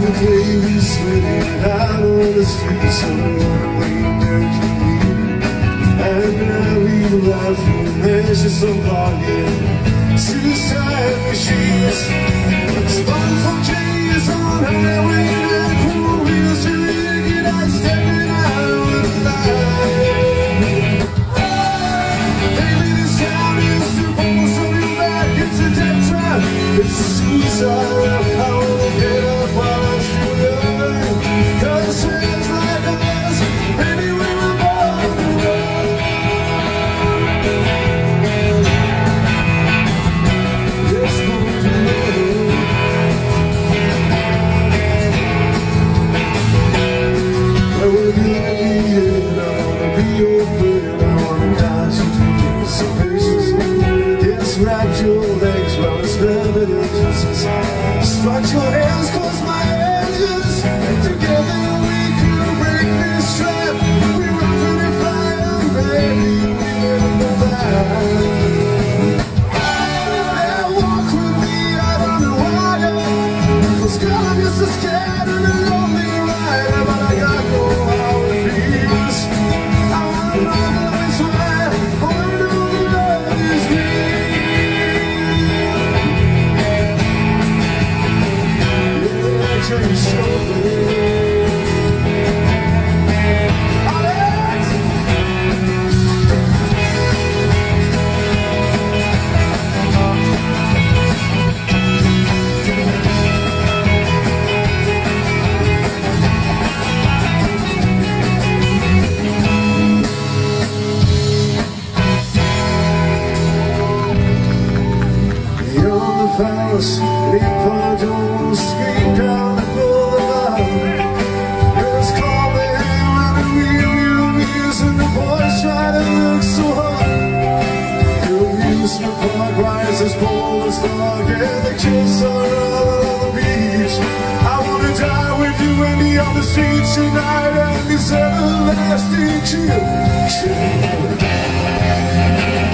day we sweated out on the streets of Wayne, and now we laugh and measure some bargain. Suicide machines spun from chains on highway and cool wheels to get out, stepping out of the line. Baby, this town is supposed to be back. It's a death trap. It's a suicide. I wanna get up while I'm still young, 'cause friends like us, baby, we were born to run. Yes, born to run. I wanna be like me, and I wanna be your friend. I wanna guide you through some patience. Yes, wrap your legs round this velvet edges. Stretch your hands, close my edges. Together we can break this trap. We run for the fire, baby, we never go back. Yeah, walk with me out on the wire. 'Cause girl, I'm just so scared and a lonely rider, but I gotta know how it feels. I wanna run this way. I wanna know the love is real. Yeah, show me. Alex! You're on the palace, in front of the street down the boulevard. Girls calling and the real music, and the boys try to look so hard. The amusement park rises bold as fog, and the kids are all on the beach. I wanna die with you and me on the streets tonight, and this everlasting chill.